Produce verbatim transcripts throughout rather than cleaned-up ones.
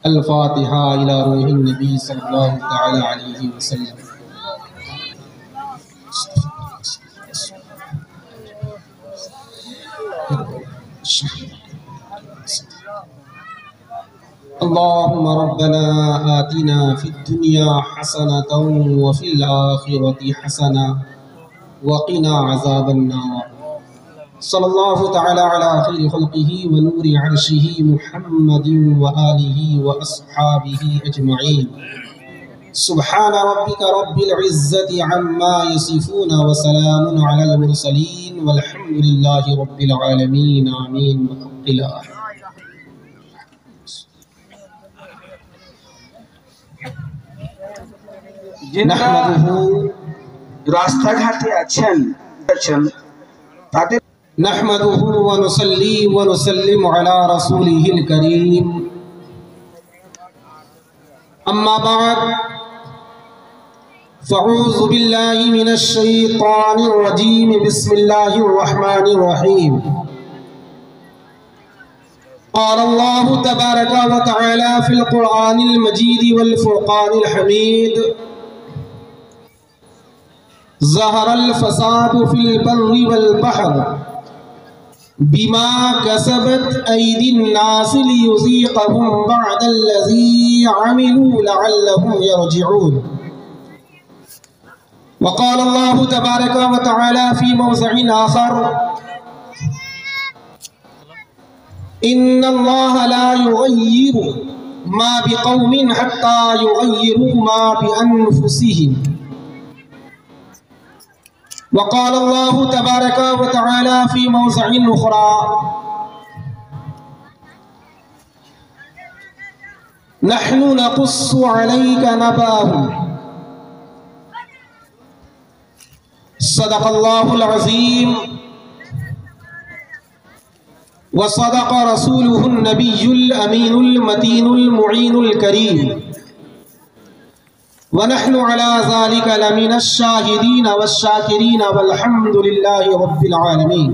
الفاتحہ الی روح النبی صلی اللہ تعالی علیہ وسلم۔ اللهم ربنا آتنا في الدنيا حسنة وفي الآخرة حسنة وقنا عذاب النار۔ صلی اللہ تعالی علی خیر خلقہ ونور عرشہ محمد وآلہ واصحابہ اجمعین۔ سبحان ربک رب العزة عما يصفون وسلام علی المرسلین والحمد للہ رب العالمین آمین بحق لا۔ نحمده راستہ گھاٹے اچھن اچھن تاتے نحمده ونصلي ونسلم على رسوله الكريم أما بعد فأعوذ بالله من الشيطان الرجيم بسم الله الرحمن الرحيم۔ قال الله تبارك وتعالى في القرآن المجيد والفرقان الحميد: ظهر الفساد في البر والبحر بما كسبت أيدي الناس ليذيقهم بعد الذي عملوا لعلهم يرجعون۔ وقال الله تبارك وتعالى في موضع آخر: إن الله لا يغير ما بقوم حتى يغيروا ما بأنفسهم۔ وقال الله تبارك وتعالى في موضع أخرى: نحن نقص عليك نبأهم۔ صدق الله العظيم وصدق رسوله النبي الأمين المتين المعين الكريم، ونحن على ذلك لمن الشاهدين والشاكرين والحمد لله رب العالمين۔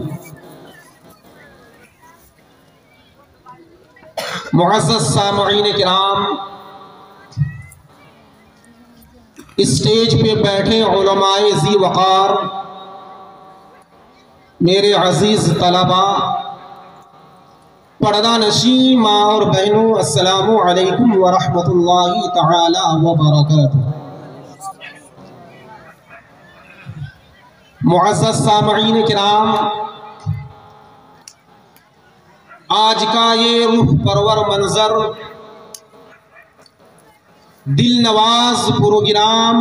معزز سامعین کرام، اسٹیج پہ بیٹھے علماء ذی وقار، میرے عزیز طلبہ، پردہ نشین ماں اور بہنوں، السلام علیکم ورحمۃ اللہ تعالی وبرکاتہ۔ معزز سامعین کرام، آج کا یہ روح پرور منظر، دل نواز پروگرام،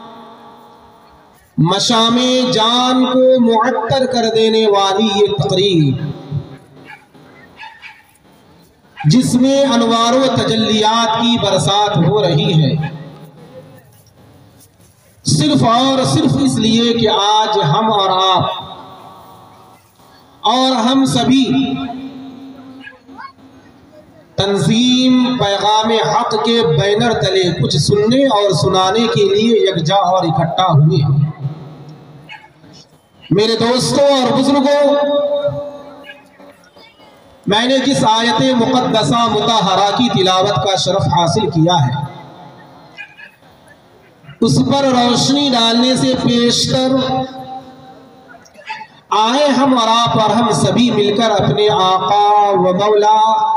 مشام جان کو معطر کر دینے والی یہ تقریب، جس میں انوار و تجلیات کی برسات ہو رہی ہے، صرف اور صرف اس لیے کہ آج ہم اور آپ اور ہم سبھی تنظیم پیغام حق کے بینر تلے کچھ سننے اور سنانے کے لیے یکجا اور اکٹھا ہوئے ہیں۔ میرے دوستوں اور بزرگوں، میں نے جس آیت مقدسہ مطہرہ کی تلاوت کا شرف حاصل کیا ہے، اس پر روشنی ڈالنے سے پیشتر آئے ہم اور آپ اور ہم سبھی مل کر اپنے آقا و مولا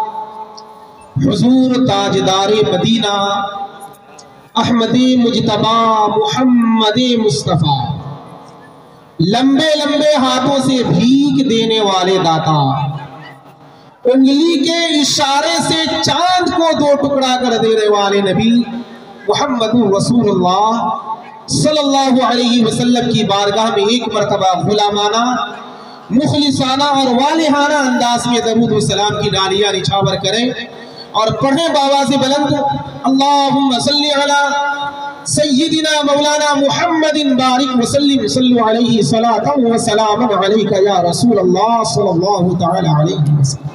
حضور تاجدار مدینہ احمد مجتبی محمد مصطفیٰ، لمبے لمبے ہاتھوں سے بھیک دینے والے داتا، انگلی کے اشارے سے چاند کو دو ٹکڑا کر دینے والے نبی محمد رسول اللہ صلی اللہ علیہ وسلم کی بارگاہ میں ایک مرتبہ غلامانہ، مخلصانہ اور والہانہ انداز میں درود و سلام کی ڈالیاں نچھاور کریں اور پڑھیں بآواز بلند: اللہم صلی علی سیدنا مولانا محمد بارک وسلم صلو علیہ صلاۃ و سلام علیک یا رسول اللہ صلی اللہ تعالی علیہ وسلم۔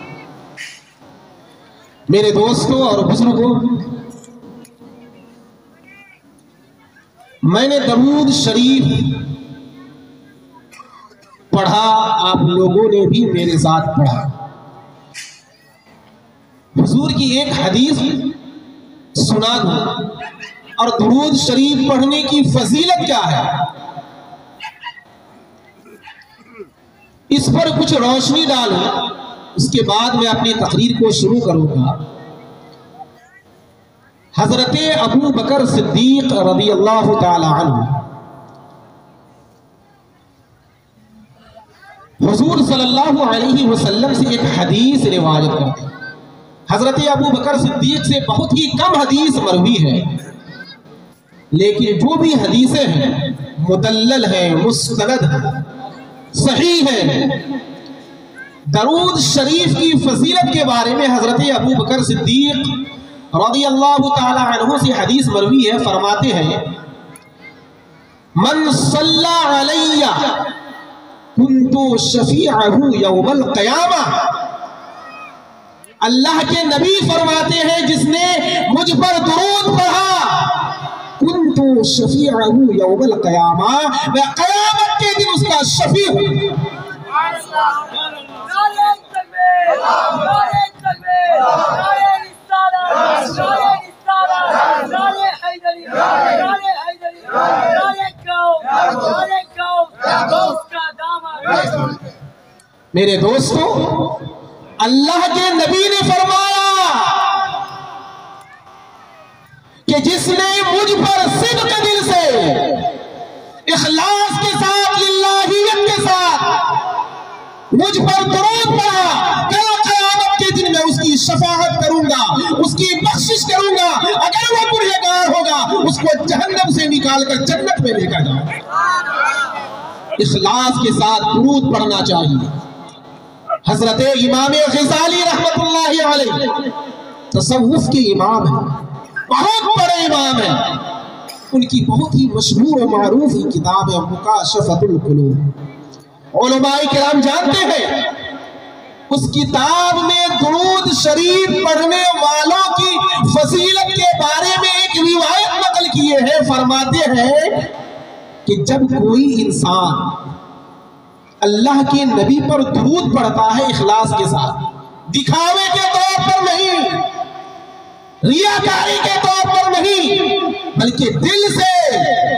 میرے دوستوں اور بزرگوں، میں نے درود شریف پڑھا، آپ لوگوں نے بھی میرے ساتھ پڑھا۔ حضور کی ایک حدیث سنا دوں اور درود شریف پڑھنے کی فضیلت کیا ہے اس پر کچھ روشنی ڈالوں، اس کے بعد میں اپنی تقریر کو شروع کروں گا۔ حضرت ابو بکر صدیق رضی اللہ تعالی عنہ حضور صلی اللہ علیہ وسلم سے ایک حدیث روایت کرتے ہیں۔ حضرت ابو بکر صدیق سے بہت ہی کم حدیث مروی ہے، لیکن جو بھی حدیثیں ہیں مدلل ہیں، مستند ہیں، صحیح ہے۔ درود شریف کی فضیلت کے بارے میں حضرت ابو بکر صدیق رضی اللہ تعالی عنہ سے حدیث مروی ہے، فرماتے ہیں من صلی علی کنتو شفیعہ یوم القیامہ، اللہ کے نبی فرماتے ہیں جس نے مجھ پر درود پڑھا کنتو شفیعہ یوم القیامہ، میں قیامت کے دن اس کا شفیع ہوں۔ میرے دوستو، اللہ کے نبی نے فرمایا کہ جس نے مجھ پر صدق دل سے، اخلاص کے ساتھ، للہیت کے ساتھ مجھ پر درود پڑھا، کل قیامت کے دن میں اس کی شفاعت کروں گا، اس کی بخشش کروں گا۔ اگر وہ گنہگار ہوگا اس کو جہنم سے نکال کر جنت میں لے کر جاؤں۔ اخلاص کے ساتھ درود پڑھنا چاہیے۔ حضرت امام غزالی رحمت اللہ علیہ تصوف کے امام ہیں، بہت بڑے امام ہیں۔ ان کی بہت ہی مشہور و معروف کتاب ہے مکاشفۃ القلوب، علماء کرام جانتے ہیں۔ اس کتاب میں درود شریف پڑھنے والوں کی فضیلت کے بارے میں ایک روایت نقل کیے ہیں۔ فرماتے ہیں کہ جب کوئی انسان اللہ کے نبی پر درود پڑھتا ہے اخلاص کے ساتھ، دکھاوے کے طور پر نہیں، ریاکاری کے طور پر نہیں، بلکہ دل سے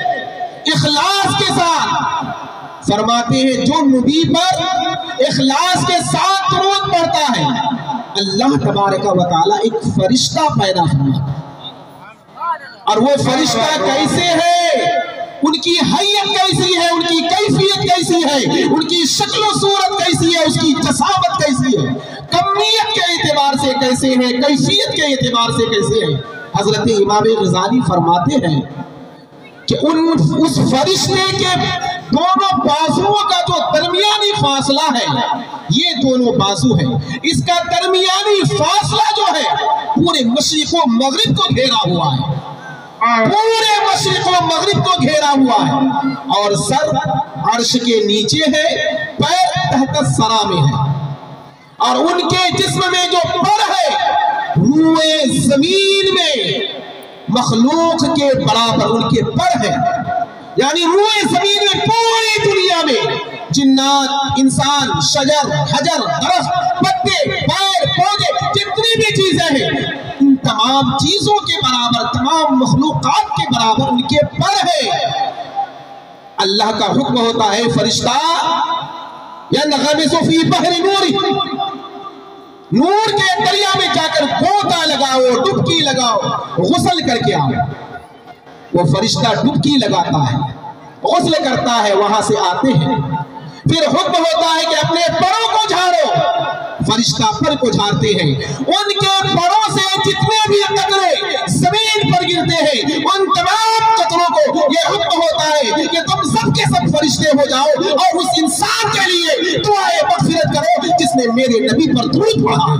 اخلاص کے ساتھ، فرماتے ہیں جو نبی پر اخلاص کے ساتھ درود پڑھتا ہے اللہ تبارک و تعالی ایک فرشتہ پیدا فرماتا ہے۔ اور وہ فرشتہ کیسے ہے، ان کی حیت کیسی ہے، ان کی کیفیت کیسی ہے، ان کی شکل و صورت کیسی ہے، اس کی جسامت کیسی ہے، کمیت کے اعتبار سے کیسے ہے، کیفیت کے اعتبار سے کیسے ہے۔ حضرت امام غزالی فرماتے ہیں کہ ان اس فرشتے کے دونوں بازوؤں کا جو درمیانی فاصلہ ہے، یہ دونوں بازو ہیں، اس کا درمیانی فاصلہ جو ہے پورے مشرق و مغرب کو گھیرا ہوا ہے، پورے مشرق و مغرب کو گھیرا ہوا ہے، اور سر عرش کے نیچے ہے، پیر تحت الثری میں ہے، اور ان کے جسم میں جو پر ہے روئے زمین میں مخلوق کے برابر ان کے پر ہے، یعنی روئے زمین میں پوری دنیا میں جنات، انسان، شجر، حجر، درخت، پتے، پیر، پودے، جتنی بھی چیزیں ہیں ان تمام چیزوں کے برابر، تمام مخلوقات کے برابر ان کے پر ہے۔ اللہ کا حکم ہوتا ہے فرشتہ يَنْغَمِسُ فِي بَحْرِ نُورِ، نور کے دریا میں جا کر گوتا لگاؤ، ڈبکی لگاؤ، غسل کر کے آؤ۔ وہ فرشتہ ڈبکی لگاتا ہے، غسل کرتا ہے، وہاں سے آتے ہیں، پھر حکم ہوتا ہے کہ اپنے پروں کو جھاڑو، فرشتہ پر کو جھاڑتے ہیں، ان کے پروں سے جتنے بھی قطرے زمین پر گرتے ہیں ان تمام قطروں کو یہ حکم ہوتا ہے کہ تم سب کے سب فرشتے ہو جاؤ اور اس انسان کے لیے دعائے مغفرت کرو جس نے میرے نبی پر درود پڑھا۔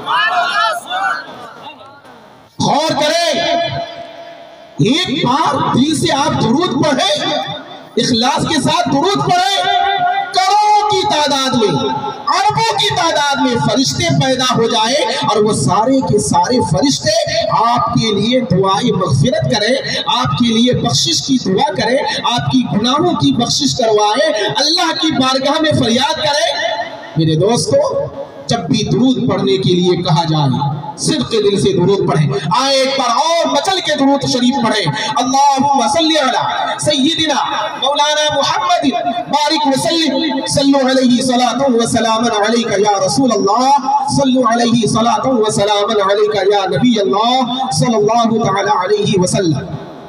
غور کریں، ایک بار دل سے آپ درود پڑھیں، اخلاص کے ساتھ درود پڑھیں، کروڑوں کی تعداد میں، اربوں کی تعداد میں فرشتے پیدا ہو جائے اور وہ سارے کے سارے فرشتے آپ کے لیے دعائے مغفرت کریں، آپ کے لیے بخشش کی دعا کریں، آپ کی گناہوں کی بخشش کروائے، اللہ کی بارگاہ میں فریاد کریں۔ میرے دوستو، جب بھی درود پڑھنے کے لیے کہا جائے صدق دل سے درود پڑھیں. آئے ایک بار اور مچل کے درود شریف پڑھیں. اللہم صلی علی سیدنا مولانا محمد بارک وسلم صلو علیہ صلاۃ و سلام علیک یا رسول اللہ صلو علیہ صلاۃ و سلام علیک یا نبی اللہ صلی اللہ تعالی علیہ وسلم.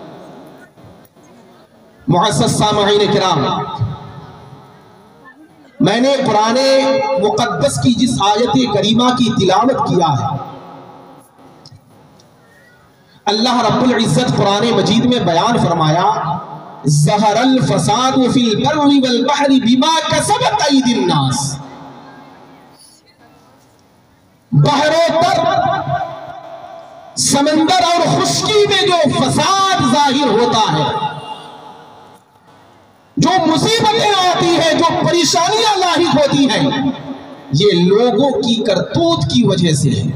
معزز سامعین کرام، میں نے قرآن مقدس کی جس آیت کریمہ کی تلاوت کیا ہے، اللہ رب العزت قرآن مجید میں بیان فرمایا ظہر الفساد فی البر والبحر بما کسبت ایدی الناس. بحر و بر، سمندر اور خشکی میں جو فساد ظاہر ہوتا ہے، جو مصیبتیں آتی ہیں، جو پریشانیاں لاحق ہوتی ہیں، یہ لوگوں کی کرتوت کی وجہ سے ہے،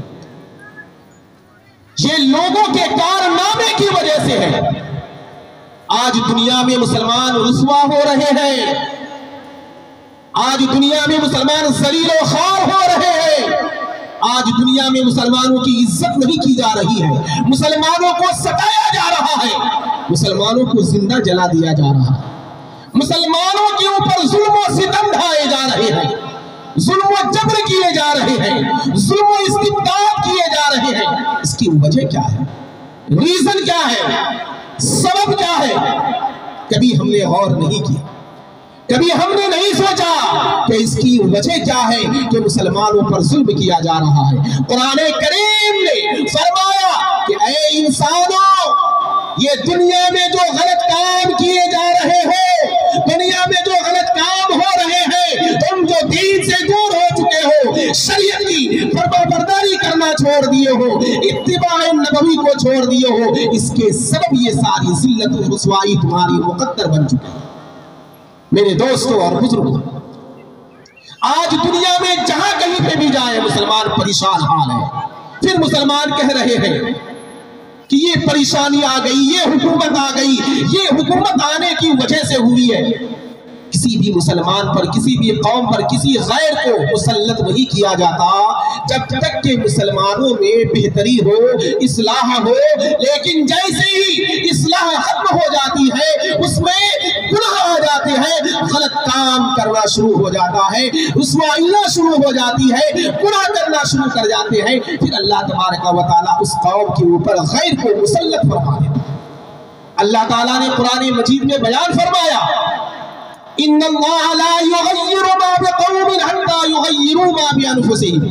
یہ لوگوں کے کارنامے کی وجہ سے ہے. آج دنیا میں مسلمان رسوا ہو رہے ہیں، آج دنیا میں مسلمان ذلیل و خوار ہو رہے ہیں، آج دنیا میں مسلمانوں کی عزت نہیں کی جا رہی ہے، مسلمانوں کو ستایا جا رہا ہے، مسلمانوں کو زندہ جلا دیا جا رہا ہے، مسلمانوں کے اوپر ظلم و ستم ڈھائے جا رہے ہیں، ظلم و جبر کیے جا رہے ہیں، ظلم و استبداد کیے جا رہے ہیں. اس کی وجہ کیا ہے؟ ریزن کیا ہے؟ سبب کیا ہے؟ کبھی ہم نے غور نہیں کیا، کبھی ہم نے نہیں سوچا کہ اس کی وجہ کیا ہے کہ مسلمانوں پر ظلم کیا جا رہا ہے. قرآن کریم نے فرمایا کہ اے انسانوں، یہ دنیا میں جو غلط کام کیے جا رہے ہو، دنیا میں جو غلط کام ہو رہے ہیں، تم جو دین سے دور ہو چکے ہو، شریعت کی فرما برداری کرنا چھوڑ دیے ہو، اتباع نبوی کو چھوڑ دیے ہو، اس کے سبب یہ ساری ذلت و رسوائی تمہاری مقدر بن چکی ہے. میرے دوستوں اور بزرگوں، آج دنیا میں جہاں کہیں پہ بھی جائے مسلمان پریشان حال ہے. پھر مسلمان کہہ رہے ہیں کہ یہ پریشانی آ گئی، یہ حکومت آ گئی، یہ حکومت آنے کی وجہ سے ہوئی ہے. کسی بھی مسلمان پر، کسی بھی قوم پر، کسی غیر کو مسلط نہیں کیا جاتا جب تک کہ مسلمانوں میں بہتری ہو، اصلاح ہو. لیکن جیسے ہی اصلاح ختم ہو جاتی ہے، اس میں گناہ آ جاتے ہیں، غلط کام کرنا شروع ہو جاتا ہے، رسوائیاں شروع ہو جاتی ہے، گناہ کرنا شروع کر جاتے ہیں. پھر اللہ تبارک و تعالیٰ اس قوم کے اوپر غیر کو مسلط فرما دیتا ہے. اللہ تعالیٰ نے قرآن مجید میں بیان فرمایا ان اللہ لا یغیر ما بقوم حتی یغیروا ما بانفسہم.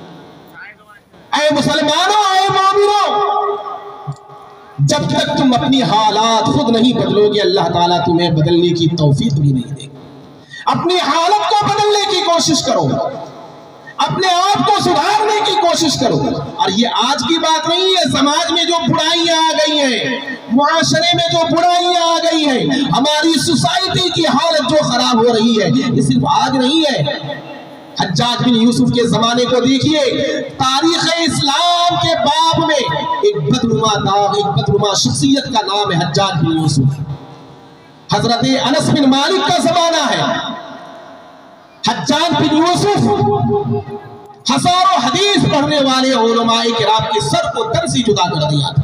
اے مسلمانوں، اے مومنوں، جب تک تم اپنی حالات خود نہیں بدلو گے، اللہ تعالیٰ تمہیں بدلنے کی توفیق بھی نہیں دے گا. اپنی حالت کو بدلنے کی کوشش کرو، اپنے آپ کو سدھارنے کی کوشش کرو. اور یہ آج کی بات نہیں ہے، سماج میں جو برائیاں آ گئی ہیں، معاشرے میں جو برائیاں آ گئی ہیں، ہماری سوسائٹی کی حالت جو خراب ہو رہی ہے، یہ صرف آج نہیں ہے. حجاج بن یوسف کے زمانے کو دیکھیے، تاریخ اسلام کے باب میں ایک بدنما داغ، ایک بدنما شخصیت کا نام ہے حجاج بن یوسف. حضرت انس بن مالک کا زمانہ ہے. حجاج بن یوسف ہزاروں حدیث پڑھنے والے علماء کرام کے سر کو تن سے جدا کر دیا تھا.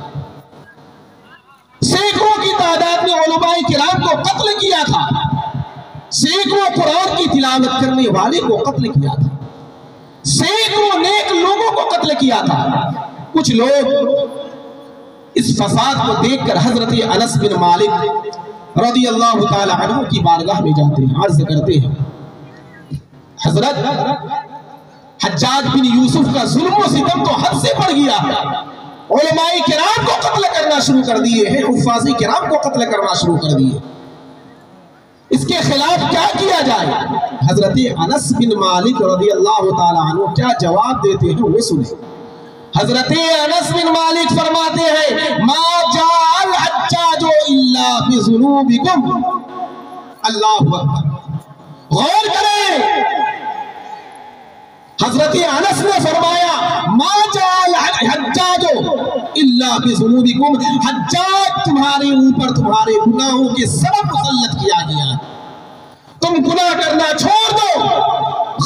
سینکڑوں کی تعداد میں علماء کرام کو قتل کیا تھا، سینکڑوں قرآن کی تلاوت کرنے والے کو قتل کیا تھا، سینکڑوں نیک لوگوں کو قتل کیا تھا. کچھ لوگ اس فساد کو دیکھ کر حضرت انس بن مالک رضی اللہ تعالی عنہ کی بارگاہ میں جاتے ہیں، عرض کرتے ہیں حضرت حجاج بن یوسف کا ظلم و ستم تو حد سے بڑھ گیا ہے، علماء کرام کو قتل کرنا شروع کر دیے ہیں، حفاظ کرام کو قتل کرنا شروع کر دیے، اس کے خلاف کیا کیا جائے؟ حضرت انس بن مالک رضی اللہ تعالی عنہ کیا جواب دیتے ہیں وہ سنیں. حضرت انس بن مالک فرماتے ہیں ما جاء الحجاج الا بذنوبکم. اللہ اکبر، غور کریں. حضرت انس نے فرمایا ما جاء الحجاج الا بذنوبکم، حجاج تمہارے اوپر تمہارے گناہوں کے سبب مسلط کیا گیا ہے. تم گناہ کرنا چھوڑ دو،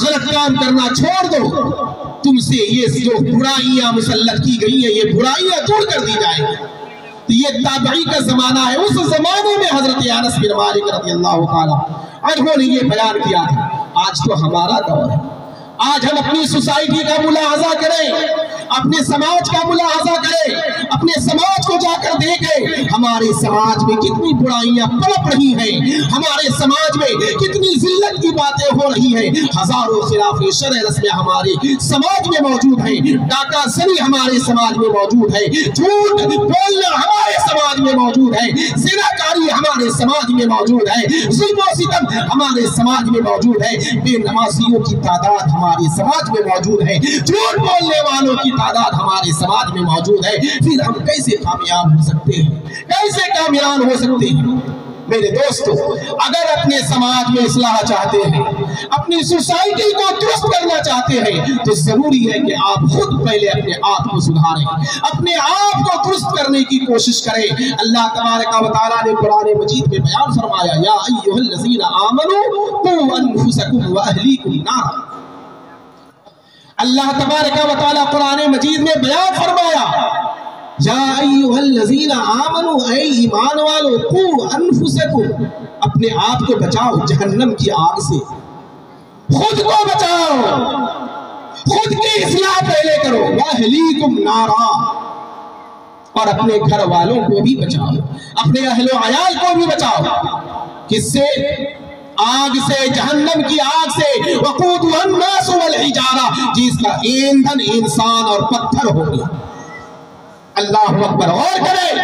غلط کام کرنا چھوڑ دو، تم سے یہ جو برائیاں مسلط کی گئی ہیں یہ برائیاں دور کر دی جائیں گی۔ تو یہ تابعی کا زمانہ ہے۔ اس زمانے میں حضرت انس بن مالک رضی اللہ تعالیٰ عنہ نے یہ بیان کیا تھا۔ آج تو ہمارا دور ہے، آج ہم اپنی سوسائٹی کا ملاحظہ کریں، اپنے سماج کا ملاحظہ کریں، اپنے سماج کو جا کر دیکھیں، ہمارے سماج میں کتنی برائیاں پلپ رہی ہیں، ہمارے سماج میں کتنی ذلت کی باتیں ہو رہی ہیں، ہزاروں خلاف شرع رسمیں ہمارے سماج میں موجود ہیں، ڈاکہ زنی ہمارے سماج میں موجود ہے، جھوٹ بولنا ہمارے سماج میں موجود ہے، زناکاری ہمارے سماج میں موجود ہے، ظلم و ستم ہمارے سماج میں موجود ہے، بے نمازیوں کی تعداد ہمارے سماج میں موجود ہے، جھوٹ بولنے والوں کی تعداد ہمارے سماج میں موجود ہے۔ پھر ہم کیسے کامیاب ہو سکتے ہیں، کیسے کامیاب ہو سکتے ہیں؟ میرے دوستو، اگر اپنے سماج میں اصلاح چاہتے ہیں، اپنی سوسائٹی کو درست کرنا چاہتے ہیں، تو ضروری ہے کہ آپ خود پہلے اپنے آپ کو سدھاریں، اپنے آپ کو درست کرنے کی کوشش کریں۔ اللہ تبارک و تعالیٰ نے قرآن مجید میں بیان فرمایا، یا ایھا الذین آمنوا قوا انفسکم واہلیکم نارا۔ اللہ تبارک و تعالیٰ قرآن مجید میں بیان فرمایا، یا ایھا الذین آمنوا، اے ایمان والو، قوا انفسکم، اپنے آپ کو بچاؤ جہنم کی آگ سے، خود کو بچاؤ، خود کی اصلاح پہلے کرو، واہلیکم نارا، اور اپنے گھر والوں کو بھی بچاؤ، اپنے اہل و عیال کو بھی بچاؤ۔ کس سے؟ آگ سے، جہنم کی آگ سے، وقودها الناس والحجارہ، جس کا ایندھن انسان اور پتھر ہوگی۔ اللہ اکبر، غور کریں،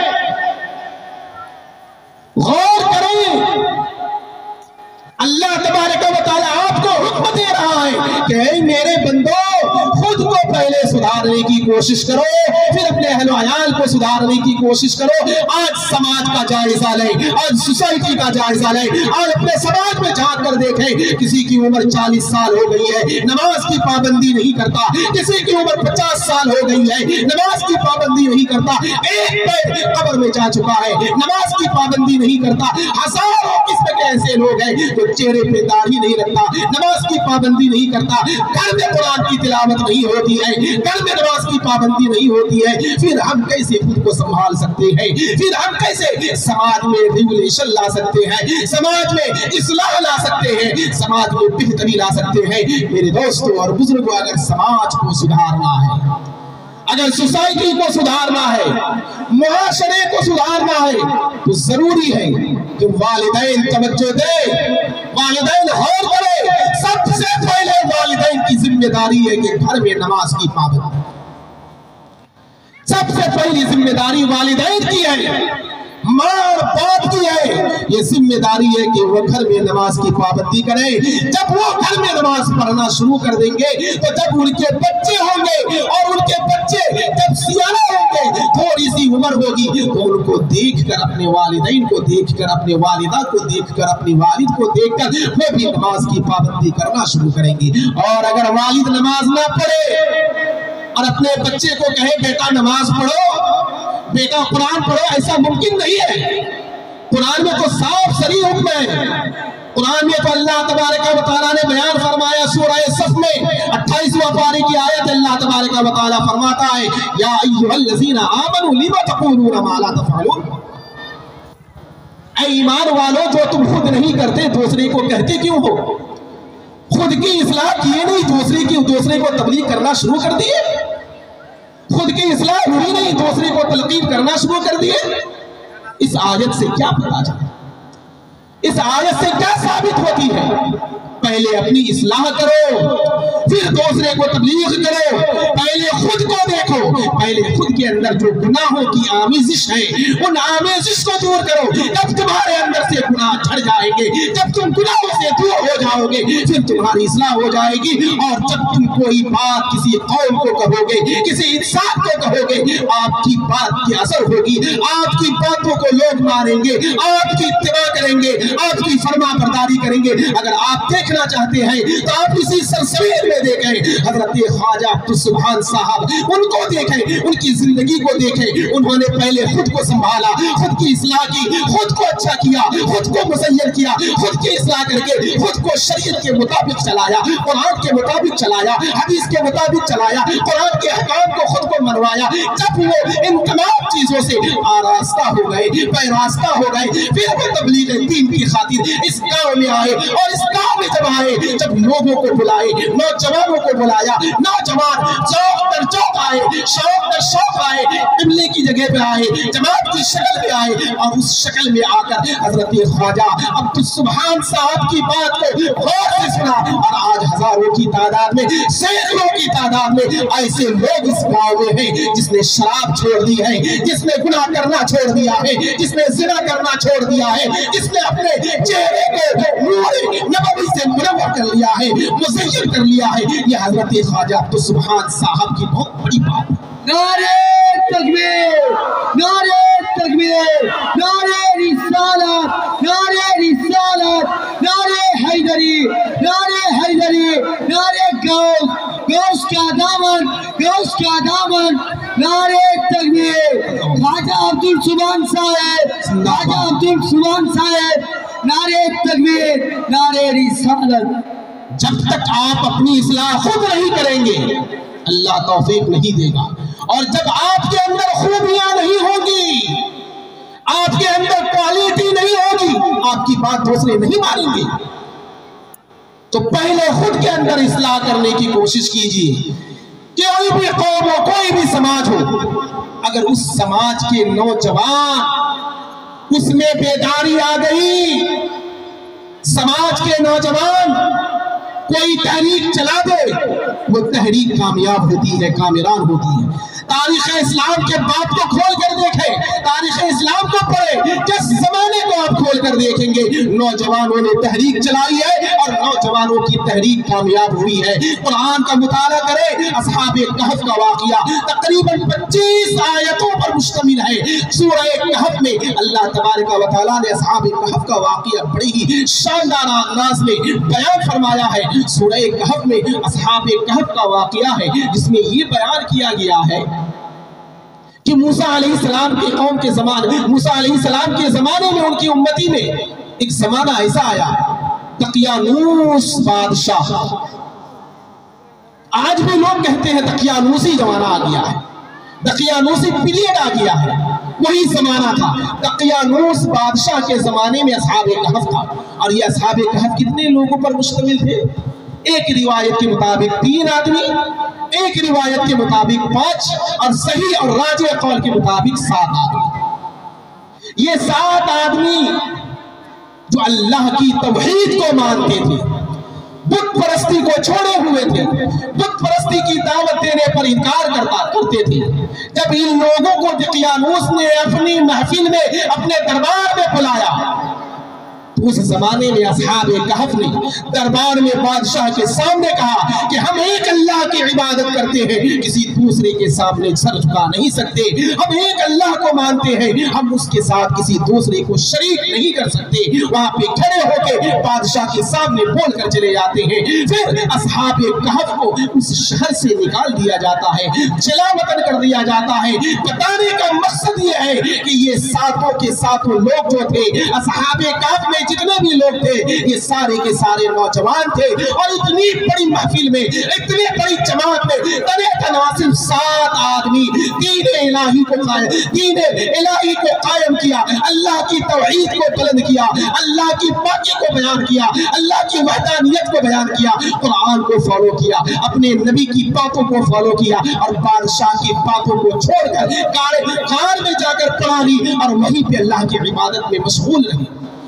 غور کریں، اللہ تبارک و تعالیٰ آپ کو حکم دے رہا ہے کہ اے میرے بندو، خود کو پہلے سدھارنے کی کوشش کرو، پھر اپنے اہل و عیال کو سدھارنے کی کوشش کرو۔ آج سماج کا جائزہ لیں، آج سوسائٹی کا جائزہ لیں، آج اپنے سماج میں جھانک کر دیکھیں، کسی کی عمر چالیس سال ہو گئی ہے، نماز کی پابندی نہیں کرتا، کسی کی عمر پچاس سال ہو گئی ہے، نماز کی پابندی نہیں کرتا، ایک پیر قبر میں جا چکا ہے، نماز کی پابندی نہیں کرتا۔ ہزاروں قسم کے ایسے لوگ ہیں جو چہرے پہ داڑھی نہیں رکھتا، نماز کی پابندی نہیں کرتا، گھر میں قرآن کی تلاوت نہیں ہوتی ہے، گھر میں نماز کی پابندی نہیں ہوتی ہے۔ پھر ہم کیسے خود کو سنبھال سکتے ہیں؟ پھر ہم کیسے سماج میں ریگولیشن لا سکتے ہیں، سماج میں اصلاح لا سکتے ہیں، سماج میں بہتری لا سکتے ہیں؟ میرے دوستوں اور بزرگوں، اگر سماج کو سدھارنا ہے، اگر سوسائٹی کو سدھارنا ہے، معاشرے کو سدھارنا ہے، تو ضروری ہے کہ والدین توجہ دیں، والدین غور کریں۔ سب سے پہلے والدین کی ذمہ داری ہے کہ گھر میں نماز کی پابندی، سب سے پہلی ذمہ داری والدین کی ہے، ماں اور باپ کی ہے۔ یہ ذمہ داری ہے کہ وہ گھر میں نماز کی پابندی کریں۔ جب وہ گھر میں نماز پڑھنا شروع کر دیں گے تو جب ان کے بچے ہوں گے اور ان کے بچے جب سیانے ہوں گے، تھوڑی سی عمر ہوگی، تو ان کو دیکھ کر، اپنے والدین کو دیکھ کر، اپنے والدہ کو دیکھ کر، اپنی والد کو دیکھ کر وہ بھی نماز کی پابندی کرنا شروع کریں گی۔ اور اگر والد نماز نہ پڑھے اور اپنے بچے کو کہے بیٹا نماز پڑھو، بیٹا قرآن پڑھو، ایسا ممکن نہیں ہے۔ قرآن میں تو صاف صریح حکم ہے، قرآن میں تو اللہ تبارک و تعالیٰ نے بیان فرمایا، سورہ صف میں اٹھائیسواں پارے کی آیت، اللہ تبارک و تعالیٰ فرماتا ہے، یا ایھا الذین آمنوا لم تقولون ما لا تفعلون، اے ایمان والو، جو تم خود نہیں کرتے دوسرے کو کہتے کیوں ہو؟ خود کی اصلاح کیے نہیں، دوسرے کی دوسرے کو تبلیغ کرنا شروع کر دیے، خود کی اصلاح ہوئی نہیں، دوسرے کو تلقین کرنا شروع کر دیے۔ اس آیت سے کیا پتا چلا؟ اس آیت سے کیا ثابت ہوتی ہے؟ پہلے اپنی اصلاح کرو، پھر دوسرے کو تبلیغ کرو، پہلے خود کو دیکھو، پہلے خود کے اندر جو گناہوں کی آمیزش ہے ان آمیزش کو دور کرو۔ جب تمہارے اندر سے گناہ جھڑ جائیں گے، جب تم گناہوں سے دور ہو جاؤ گے، پھر تمہاری اصلاح ہو جائے گی۔ اور جب تم کوئی بات کسی قوم کو کہو گے، کسی انسان کو کہو گے، آپ کی بات کی اثر ہوگی، آپ کی باتوں کو لوگ مانیں گے، آپ کی اتباع کریں گے، آپ کی فرما برداری کریں گے۔ اگر آپ دیکھنا دیکھنا چاہتے ہیں تو آپ اسی سرسویر میں دیکھیں حضرت خواجہ عبدالسبحان صاحب، ان کو دیکھیں، ان کی زندگی کو دیکھیں. انہوں نے پہلے خود کو سنبھالا، خود کی اصلاح کی، خود کو اچھا کیا، خود کو مزین کیا، خود کی اصلاح کر کے خود کو شریعت کے مطابق چلایا، قرآن کے مطابق چلایا، حدیث کے مطابق چلایا، قرآن کے احکام کو خود کو منوایا. جب وہ ان تمام چیزوں سے آراستہ ہو گئے، پیراستہ ہو گئے، پھر وہ تبلیغ دین کی خاطر اس گاؤں میں آئے. اور اس گاؤں میں جب آئے، جب لوگوں کو بلائے، نوجوانوں کو بلایا، نوجوان ذوق در ذوق آئے، شوق در شوق آئے، قبلے کی جگہ پہ آئے، جماعت کی شکل میں آئے. اور اس شکل میں آ کر حضرت خواجہ عبدالسبحان صاحب کی بات کو غور سے سنا. اور آج ہزاروں کی تعداد میں، سینکڑوں کی تعداد میں ایسے لوگ اس گاؤں میں ہیں جس نے شراب چھوڑ دی ہے، جس نے گناہ کرنا چھوڑ دیا ہے، جس نے زنا کرنا چھوڑ دیا ہے، جس نے اپنے چہرے کو نور نبوی سے منور کر لیا ہے، مزین کر لیا ہے. یہ حضرت خواجہ عبدالسبحان صاحب کی بہت بڑی بات ہے. نعرہ تکبیر، نعرہ تکبیر، نعرہ رسالت، نعرہ رسالت، نعرہ حیدری، نعرہ حیدری، نعرہ غوث، غوث کا دامن، غوث کا دامن، نعرہ تکبیر. خواجہ عبدالسبحان صاحب، خواجہ عبدالسبحان صاحب، نعرہ تکبیر، نعرہ رسالت. جب تک آپ اپنی اصلاح خود نہیں کریں گے اللہ توفیق نہیں دے گا. اور جب آپ کے اندر خوبیاں نہیں ہوگی، آپ کے اندر کوالٹی نہیں ہوگی، آپ کی بات دوسرے نہیں مانیں گے. تو پہلے خود کے اندر اصلاح کرنے کی کوشش کیجیے. کوئی بھی قوم ہو، کوئی بھی سماج ہو، اگر اس سماج کے نوجوان اس میں بیداری آ گئی، سماج کے نوجوان کوئی تحریک چلا دے، وہ تحریک کامیاب ہوتی ہے، کامران ہوتی ہے. تاریخ اسلام کے باب کو کھول کر دیکھیں، تاریخ اسلام کو پڑھیں، جس زمانے کو آپ کھول کر دیکھیں گے نوجوانوں نے تحریک چلائی ہے اور نوجوانوں کی تحریک کامیاب ہوئی ہے. قرآن کا مطالعہ کریں، اصحاب کہف کا واقعہ تقریباً پچیس آیتوں پر مشتمل ہے. سورہ کہف میں اللہ تبارک و تعالیٰ نے اصحاب کہف کا واقعہ بڑی ہی شاندار انداز میں بیان فرمایا ہے. سورہ کہف میں اصحاب کہف کا واقعہ ہے جس میں یہ بیان کیا گیا ہے کہ موسیٰ علیہ السلام کے قوم کے زمانے، موسیٰ علیہ السلام کے زمانے میں ان کی امتی میں ایک زمانہ ایسا آیا، دقیانوس بادشاہ. آج بھی لوگ کہتے ہیں دقیانوسی زمانہ آ گیا ہے، دقیانوسی پیریڈ آ گیا ہے. وہی زمانہ تھا. دقیانوس بادشاہ کے زمانے میں اصحاب کہف تھا. اور یہ اصحاب کہف کتنے لوگوں پر مشتمل تھے؟ ایک روایت کے مطابق تین آدمی، ایک روایت کے مطابق پانچ، اور صحیح اور راجح قول کے مطابق سات آدمی. یہ سات آدمی جو اللہ کی توحید کو مانتے تھے، بت پرستی کو چھوڑے ہوئے تھے، بت پرستی کی دعوت دینے پر انکار کرتا کرتے تھے. جب ان لوگوں کو دقیانوس نے اپنی محفل میں، اپنے دربار میں بلایا، اس زمانے میں اصحاب کہف نے دربار میں بادشاہ کے سامنے کہا کہ ہم ایک اللہ کی عبادت کرتے ہیں، کسی دوسرے کے سامنے سر جھکا نہیں سکتے. ہم ایک اللہ کو مانتے ہیں، ہم اس کے ساتھ کسی دوسرے کو شریک نہیں کر سکتے. وہاں پہ کھڑے ہو کے بادشاہ کے سامنے بول کر چلے جاتے ہیں. پھر اصحاب کہف کو اس شہر سے نکال دیا جاتا ہے، جلا وطن کر دیا جاتا ہے. بتانے کا مقصد یہ ہے کہ یہ ساتوں کے ساتوں لوگ جو تھے اصحاب کہف میں، جتنے بھی لوگ تھے، یہ سارے کے سارے نوجوان تھے. اور اتنی بڑی محفل میں، اتنی بڑی جماعت میں تنے تناسب سات آدمی دین الہی کو قائم دین الہی کو قائم کیا، اللہ کی توحید کو بلند کیا، اللہ کی پاکی کو بیان کیا، اللہ کی وحدانیت کو بیان کیا، قرآن کو فالو کیا، اپنے نبی کی باتوں کو فالو کیا، اور بادشاہ کی باتوں کو چھوڑ کر غار میں جا کر پڑھا لی اور وہیں پہ اللہ کی عبادت میں مشغول رہی.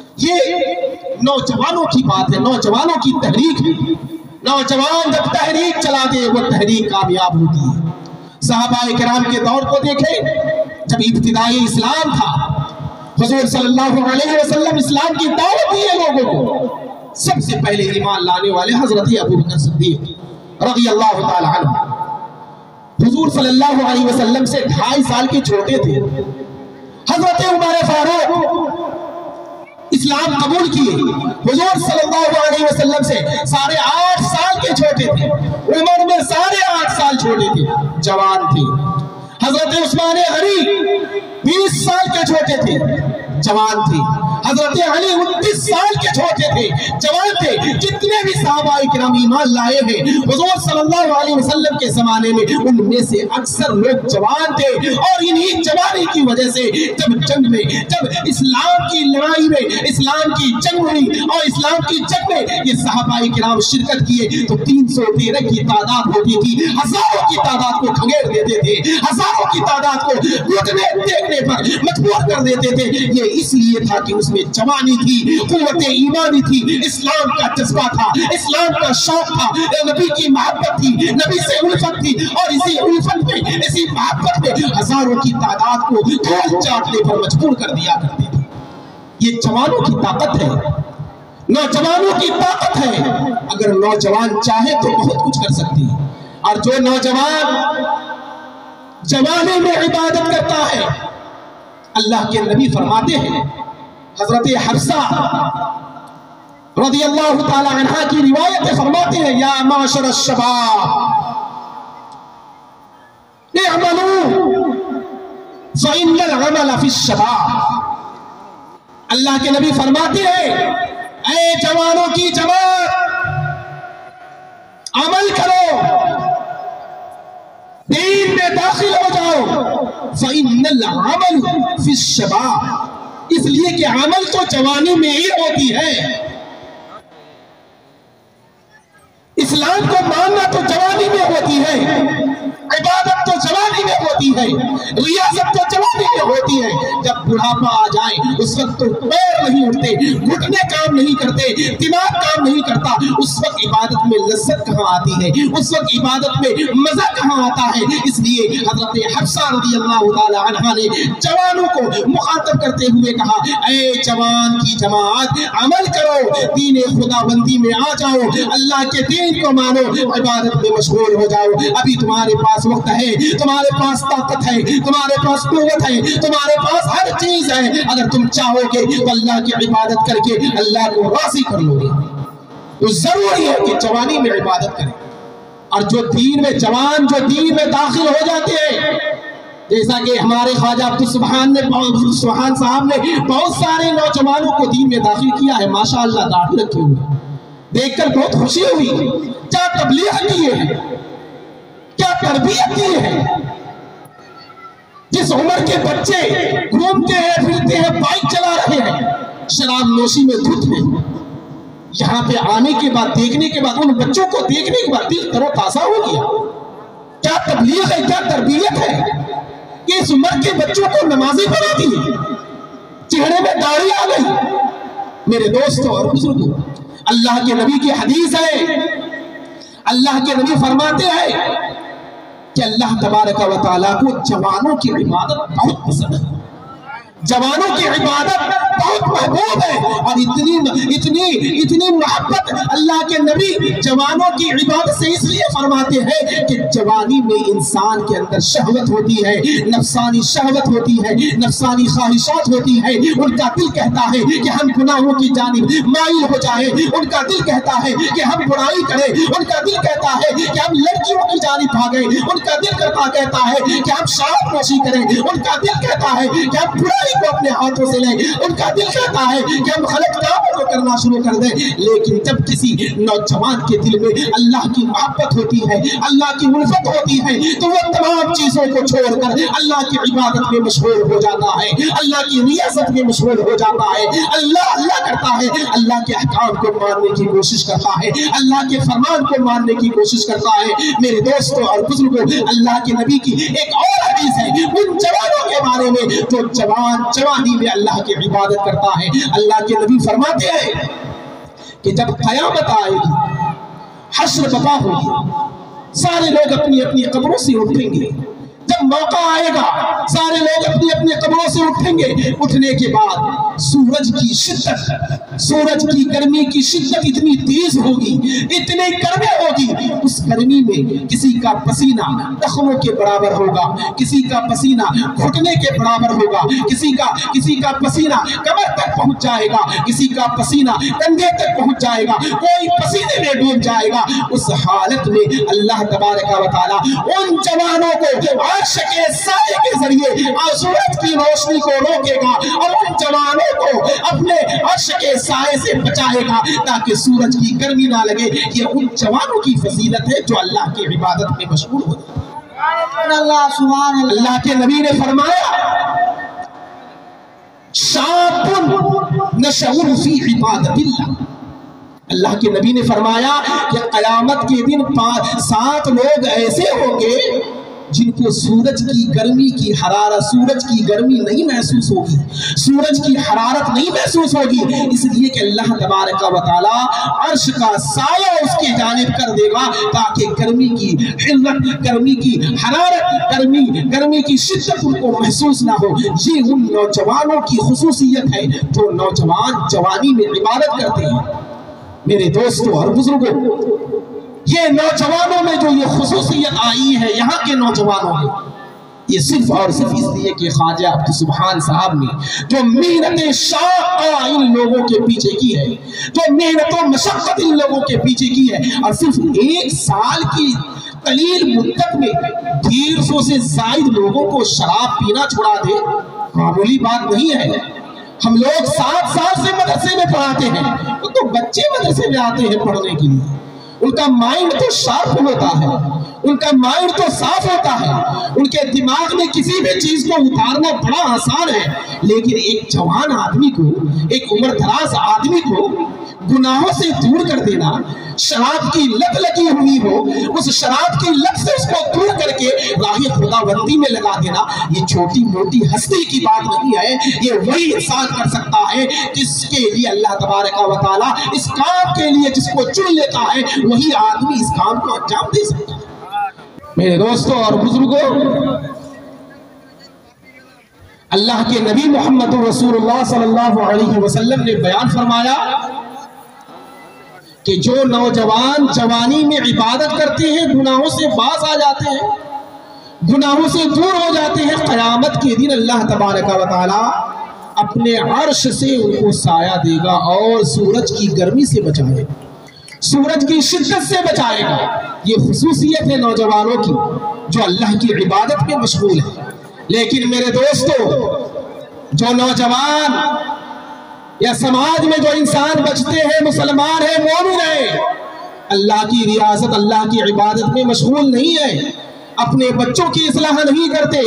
یہ نوجوانوں کی بات ہے، نوجوانوں کی تحریک ہے. نوجوان جب تحریک چلا دے وہ تحریک کامیاب ہوتی ہے. صحابہ کرام کے دور کو دیکھیں، جب ابتدائی اسلام تھا، حضور صلی اللہ علیہ وسلم اسلام کی دعوت دیے لوگوں کو. سب سے پہلے ایمان لانے والے حضرت ابو بکر صدیق رضی اللہ تعالی عنہ. حضور صلی اللہ علیہ وسلم سے ڈھائی سال کے چھوٹے تھے. حضرت عمر فاروق اسلام قبول کیے. حضور صلی اللہ علیہ وسلم سے ساڑھے آٹھ سال کے چھوٹے تھے، عمر میں ساڑھے آٹھ سال چھوٹے تھے، جوان تھے. حضرت عثمان غنی بیس سال کے چھوٹے تھے، جوان تھے. حضرت علی انتیس سال کے چھوٹے تھے، جوان تھے. جتنے بھی صحابہ کرام ایمان لائے ہیں حضور صلی اللہ علیہ وسلم کے زمانے میں، ان میں سے اکثر لوگ جوان تھے. اور انہی جوانی کی وجہ سے جب جنگ میں، جب اسلام کی لڑائی میں، اسلام کی جنگ ہوئی اور اسلام کی جنگ میں یہ صحابہ کرام شرکت کیے تو تین سو تیرہ کی تعداد ہوتی تھی، ہزاروں کی تعداد کو کھنگیر دیتے تھے، ہزاروں کی تعداد کو گھٹنے دیکھنے پر مجبور کر دیتے تھے. یہ اس لیے تھا کہ اس میں جوانی تھی، قوت ایمانی تھی، اسلام کا جذبہ تھا، اسلام کا شوق تھا، نبی کی محبت تھی، نبی سے الفت تھی. اور اسی الفت میں، اسی محبت میں ہزاروں کی تعداد کو دھول چاٹنے پر مجبور کر دیا کرتے تھے. یہ جوانوں کی طاقت ہے، نوجوانوں کی طاقت ہے. اگر نوجوان چاہے تو بہت کچھ کر سکتی ہے. اور جو نوجوان جوانی میں عبادت کرتا ہے، اللہ کے نبی فرماتے ہیں، حضرت حفصہ رضی اللہ تعالی عنہ کی روایت فرماتے ہیں، یا معاشر الشباب اعملوا فإن العمل فی الشباب. اللہ کے نبی فرماتے ہیں، اے جوانوں کی جماعت، عمل کرو، دین میں داخل ہو جاؤ. فإن العمل فی الشباب، اس لیے کہ عمل تو جوانی میں ہی ہوتی ہے. اسلام کو ماننا تو جوانی میں ہوتی ہے، عبادت تو جوانی میں ہوتی ہے، ریاضت تو جوانی میں ہوتی ہے. جب بڑھاپا آ جائے اس وقت تو پیر نہیں اٹھتے، گھٹنے کام نہیں کرتے، دماغ کام نہیں کرتا. اس وقت عبادت میں لذت کہاں آتی ہے، اس وقت عبادت میں مزہ کہاں آتا ہے. اس لیے حضرت حفصہ رضی اللہ تعالی عنہ نے جوانوں کو مخاطب کرتے ہوئے کہا، اے جوان کی جماعت، عمل کرو، دین خدا بندی میں آ جاؤ، اللہ کے دین کو مانو، عبادت میں مشغول ہو جاؤ. ابھی تمہارے پاس وقت ہے، تمہارے پاس طاقت ہے، تمہارے پاس قوت ہے، تمہارے پاس ہر چیز ہے. اگر تم چاہو گے تو اللہ کی عبادت کر کے اللہ کو راضی کر لو گے. تو ضروری ہے کہ جوانی میں عبادت کریں. اور جو دین میں جوان جو دین میں داخل ہو جاتے ہیں، جیسا کہ ہمارے خواجہ عبدالسبحان نے سبحان صاحب نے بہت سارے نوجوانوں کو دین میں داخل کیا ہے، ماشاءاللہ داخل رکھے ہوئے، دیکھ کر بہت خوشی ہوئی. کیا تبلیغ کی ہے، کیا تربیت کی ہے. جس عمر کے بچے گھومتے ہیں پھرتے ہیں، بائک چلا رہے ہیں، شراب نوشی میں دھت ہیں، یہاں پہ آنے کے بعد، دیکھنے کے بعد، ان بچوں کو دیکھنے کے بعد دل تر و تازہ ہو گیا. کیا تبلیغ ہے، کیا تربیت ہے کہ اس عمر کے بچوں کو نمازی بنا دی، چہرے میں داڑھی آ گئی. میرے دوستوں اور بزرگوں، اللہ کے نبی کی حدیث ہے، اللہ کے نبی فرماتے ہیں کہ اللہ تبارک و تعالیٰ کو جوانوں کی عبادت بہت پسند ہے، جوانوں کی عبادت بہت محبوب ہے. اور اتنی اتنی اتنی محبت اللہ کے نبی جوانوں کی عبادت سے اس لیے فرماتے ہیں کہ جوانی میں انسان کے اندر شہوت ہوتی ہے، نفسانی شہوت ہوتی ہے، نفسانی خواہشات ہوتی ہے. ان کا دل کہتا ہے کہ ہم گناہوں کی جانب مائل ہو جائیں، ان کا دل کہتا ہے کہ ہم برائی کریں، ان کا دل کہتا ہے کہ ہم لڑکیوں کی جانب بھاگیں، ان کا دل کرتا کہتا ہے کہ ہم شراب نوشی کریں، ان کا دل کہتا ہے کہ ہم برائی کو اپنے ہاتھوں سے لیں، ان کا دل کہتا ہے کہ ہم غلط کاموں کو کرنا شروع کر دیں. لیکن جب کسی نوجوان کے دل میں اللہ کی محبت ہوتی ہے، اللہ کی الفت ہوتی ہے، تو وہ تمام چیزوں کو چھوڑ کر اللہ کی عبادت میں مشغول ہو جاتا ہے، اللہ کی ریاست میں مشغول ہو جاتا ہے، اللہ اللہ کرتا ہے، اللہ کے احکام کو ماننے کی کوشش کرتا ہے، اللہ کے فرمان کو ماننے کی کوشش کرتا ہے. میرے دوستوں اور بزرگوں، اللہ کے نبی کی ایک اور حدیث ہے ان جوانوں کے بارے میں جو جوان جوانی میں اللہ کی عبادت کرتا ہے. اللہ کے نبی فرماتے ہیں کہ جب قیامت آئے گی، حشر بپا ہوگی، سارے لوگ اپنی اپنی قبروں سے اٹھیں گے. جب جب موقع آئے گا سارے لوگ اپنے اپنے قبروں سے اٹھیں گے، اٹھنے کے بعد سورج کی شدت، سورج کی گرمی کی شدت اتنی تیز ہوگی، اتنی گرمی ہوگی، اس گرمی میں کسی کا پسینہ ٹخنوں کے برابر ہوگا، کسی کا پسینہ گھٹنے کے برابر ہوگا، کسی کا کسی کا پسینہ کمر تک پہنچ جائے گا، کسی کا پسینہ کندھے تک پہنچ جائے گا، کوئی پسینے میں ڈوب جائے گا۔ اس حالت میں اللہ تبارک و تعالی ان جوانوں کو عرش کے سائے کے ذریعے سورج کی روشنی کو روکے گا اور ان جوانوں کو اپنے عرش کے سائے سے بچائے گا تاکہ سورج کی گرمی نہ لگے۔ یہ ان جوانوں کی فضیلت ہے جو اللہ کی عبادت میں مشغول ہو جائے۔ اللہ سبحان اللہ۔ اللہ کے نبی نے فرمایا شاب نشأ فی عبادت اللہ، اللہ کے نبی نے فرمایا کہ قیامت کے دن سات لوگ ایسے ہوں گے جن کو سورج کی گرمی کی حرارت، سورج کی گرمی نہیں محسوس ہوگی، سورج کی حرارت نہیں محسوس ہوگی، اس لیے کہ اللہ تبارک و تعالی عرش کا سایہ اس کی جانب کر دے گا تاکہ گرمی کی حلت، گرمی کی حرارت، گرمی گرمی کی شدت ان کو محسوس نہ ہو۔ یہ ان نوجوانوں کی خصوصیت ہے جو نوجوان جوانی میں عبادت کرتے ہیں۔ میرے دوستوں اور بزرگوں، یہ نوجوانوں میں جو یہ خصوصیت آئی ہے یہاں کے نوجوانوں میں، یہ صرف اور صرف اس لیے کہ خواجہ عبد السبحان صاحب نے جو محنت شاقہ ان لوگوں کے پیچھے کی ہے، جو محنت و مشقت ان لوگوں کے پیچھے کی ہے، اور صرف ایک سال کی قلیل مدت میں ڈیڑھ سو سے زائد لوگوں کو شراب پینا چھڑا دے، معمولی بات نہیں ہے۔ ہم لوگ سات سال سے مدرسے میں پڑھاتے ہیں، وہ تو بچے مدرسے میں آتے ہیں پڑھنے کے لیے، ان کا مائنڈ تو شارپ ہوتا ہے، ان کا مائنڈ تو صاف ہوتا ہے، ان کے دماغ میں کسی بھی چیز کو اتارنا بڑا آسان ہے، لیکن ایک جوان آدمی کو، ایک عمر دراز آدمی کو گناہوں سے دور کر دینا، شراب کی لت لگی ہوئی ہو، اس شراب کی لت سے اس کو دور کر کے راہ خدا بندی میں لگا دینا، یہ چھوٹی موٹی ہستی کی بات نہیں ہے، یہ وہی انسان کر سکتا ہے جس کے لیے اللہ تبارک و تعالیٰ اس کام کے لیے جس کو چن لیتا ہے، وہی آدمی اس کام کو انجام دے سکتا ہے۔ میرے دوستوں اور بزرگوں، اللہ کے نبی محمد رسول اللہ صلی اللہ علیہ وسلم نے بیان فرمایا کہ جو نوجوان جوانی میں عبادت کرتے ہیں، گناہوں سے باز آ جاتے ہیں، گناہوں سے دور ہو جاتے ہیں، قیامت کے دن اللہ تبارک و تعالی اپنے عرش سے ان کو سایہ دے گا اور سورج کی گرمی سے بچائے گا، سورج کی شدت سے بچائے گا۔ یہ خصوصیت ہے نوجوانوں کی جو اللہ کی عبادت میں مشغول ہے۔ لیکن میرے دوستو، جو نوجوان یا سماج میں جو انسان بچتے ہیں، مسلمان ہیں، مومن ہیں، اللہ کی ریاضت، اللہ کی عبادت میں مشغول نہیں ہے، اپنے بچوں کی اصلاح نہیں کرتے،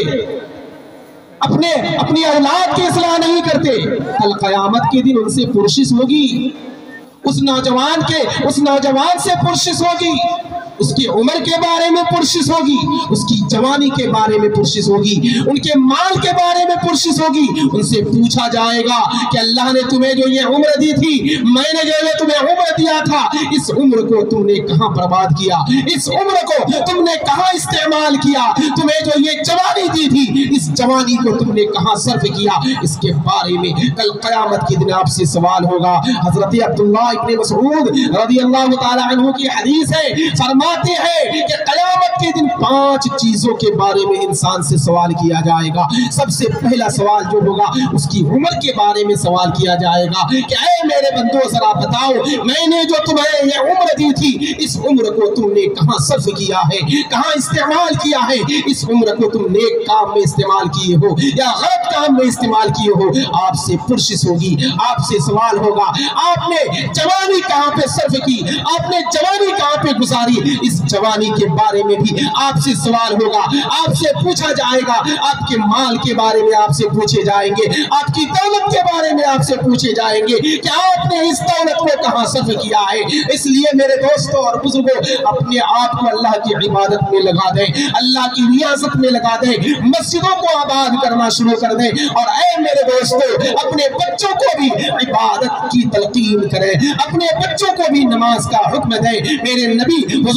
اپنے اپنی اولاد کی اصلاح نہیں کرتے، کل قیامت کے دن ان سے پرسش ہوگی، اس نوجوان کے اس نوجوان سے پرسش ہوگی، اس کی عمر کے بارے میں پرسش ہوگی، اس کی جوانی کے بارے میں پرسش ہوگی، ان کے مال کے بارے میں پرسش ہوگی۔ ان سے پوچھا جائے گا کہ اللہ نے تمہیں جو یہ عمر دی تھی، میں نے جو یہ تمہیں عمر دیا تھا، اس عمر کو تم نے کہاں برباد کیا، اس عمر کو تم نے کہاں استعمال کیا، تمہیں جو یہ جوانی دی تھی، اس جوانی کو تم نے کہاں صرف کیا، اس کے بارے میں کل قیامت کے دن آپ سے سوال ہوگا۔ حضرت عبداللہ ابن مسعود رضی اللہ تعالی عنہ کی حدیث ہے، فرماتے ہیں کہ قیامت کے دن پانچ چیزوں کے بارے میں انسان سے سوال کیا جائے گا۔ سب سے پہلا سوال جو ہوگا اس کی عمر کے بارے میں سوال کیا جائے گا کہ اے میرے بندو ذرا بتاؤ، میں نے جو تمہیں یہ عمر دی تھی، اس عمر کو تم نے کہاں صرف کیا ہے، کہاں استعمال کیا ہے، اس عمر کو تم نیک کام میں استعمال کیے ہو یا غلط کام میں استعمال کیے ہو۔ آپ سے پرسش ہوگی، آپ سے سوال ہوگا، آپ نے جوانی کہاں پہ صرف کی، آپ نے جوانی کہاں پہ گزاری، اس جوانی کے بارے میں بھی آپ سے سوال ہوگا، آپ سے پوچھا جائے گا، آپ کے مال کے بارے میں آپ سے پوچھے جائیں گے، آپ کی دولت کے بارے میں آپ سے پوچھے جائیں گے کہ آپ نے اس دولت کو کہاں صرف کیا ہے۔ اس لیے میرے دوستوں اور بزرگوں، اپنے آپ کو اللہ کی عبادت میں لگا دیں، اللہ کی ریاضت میں لگا دیں، مسجدوں کو آباد کرنا شروع کر دیں، اور اے میرے دوستوں، اپنے بچوں کو بھی عبادت کی تلقین کریں، اپنے بچوں کو بھی نماز کا حکم دیں۔ میرے نبی حضور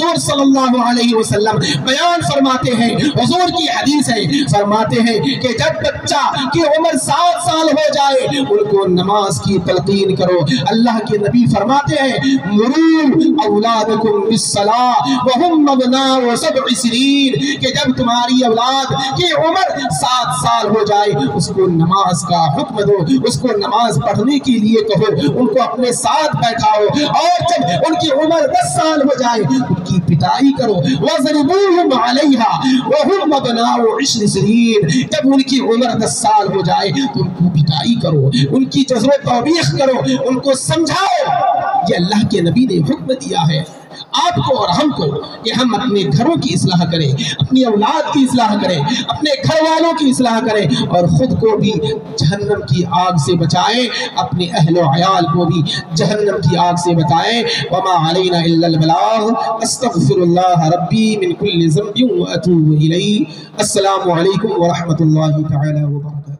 حضور صلی اللہ علیہ وسلم بیان فرماتے ہیں، حضور کی حدیث ہے، فرماتے ہیں کہ جب بچہ کی عمر سات سال ہو جائے ان کو نماز کی تلقین کرو۔ اللہ کے نبی فرماتے ہیں مروا اولادکم بالصلاۃ وهم ابناء سبع سنین، کہ جب تمہاری اولاد کی عمر سات سال ہو جائے اس کو نماز کا حکم دو، اس کو نماز پڑھنے کے لیے کہو، ان کو اپنے ساتھ بیٹھاؤ، اور جب ان کی عمر دس سال ہو جائے ان کی پٹائی کرو۔ وَضْرِبُوهُمْ عَلَيْهَا وَهُمْ أَبْنَاءُ عَشْرِ سِنِينَ، جب ان کی عمر دس سال ہو جائے تو ان کو پٹائی کرو، ان کی جزر و توبیخ کرو، ان کو سمجھاؤ۔ یہ اللہ کے نبی نے حکم دیا ہے آپ کو اور ہم کو کہ ہم اپنے گھروں کی اصلاح کریں، اپنی اولاد کی اصلاح کریں، اپنے گھر والوں کی اصلاح کریں، اور خود کو بھی جہنم کی آگ سے بچائیں، اپنے اہل و عیال کو بھی جہنم کی آگ سے بچائیں۔ وما علینا الا البلاغ، استغفر اللہ ربی من کل ذنب واتوب الیہ۔ السلام علیکم ورحمۃ اللہ تعالی وبرکاتہ۔